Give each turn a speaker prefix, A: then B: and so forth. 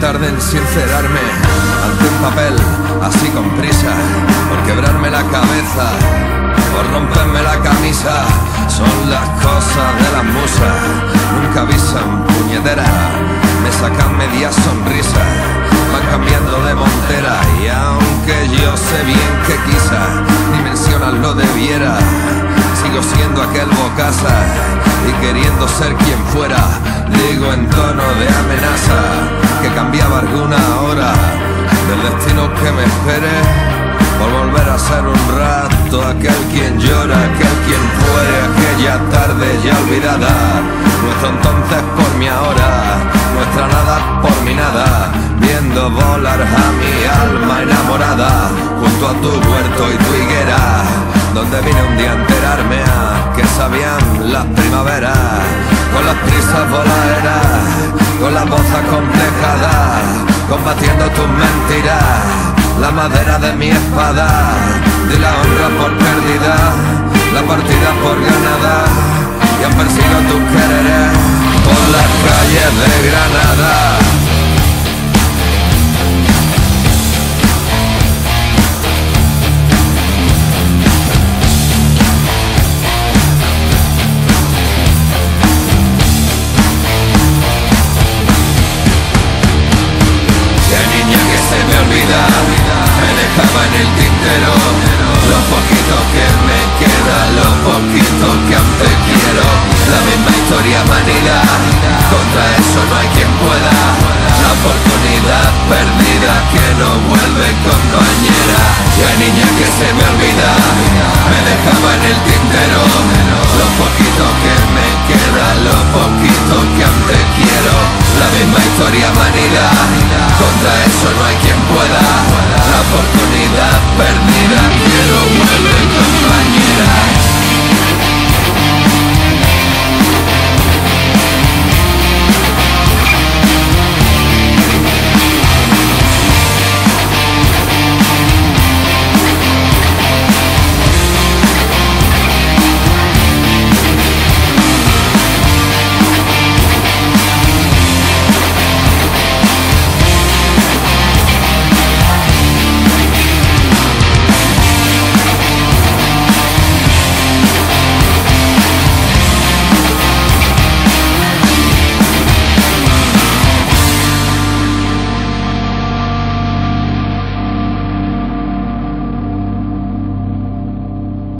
A: tarde en sincerarme ante un papel así con prisa, por quebrarme la cabeza, por romperme la camisa. Son las cosas de las musas, nunca avisan, puñetera, me sacan media sonrisa, van cambiando de montera. Y aunque yo sé bien que quizás dimensionar lo debiera, sigo siendo aquel bocasa y queriendo ser quien fuera. Digo en tono de amenaza que cambiaba alguna hora del destino que me espere, por volver a ser un rato aquel quien llora, aquel quien fuere, aquella tarde ya olvidada. Nuestro entonces por mi ahora, nuestra nada por mi nada, viendo volar a mi alma enamorada junto a tu huerto y tu higuera, donde vine un día a enterarme a que sabían las primaveras, con las prisas voladeras, con las voces complejadas, combatiendo tus mentiras, la madera de mi espada, di la honra por perdida, la partida por ganada, y han persigo tus quereres por las calles de Granada. Me dejaba en el tintero lo poquito que me queda, lo poquito que aún te quiero. La misma historia manida, contra eso no hay quien pueda. La oportunidad perdida que no vuelve compañera. Y hay niña que se me olvida, me dejaba en el tintero lo poquito que me queda, lo poquito que aún te quiero. La misma historia manida, contra eso no hay quien pueda. La oportunidad perdida que no vuelve compañera.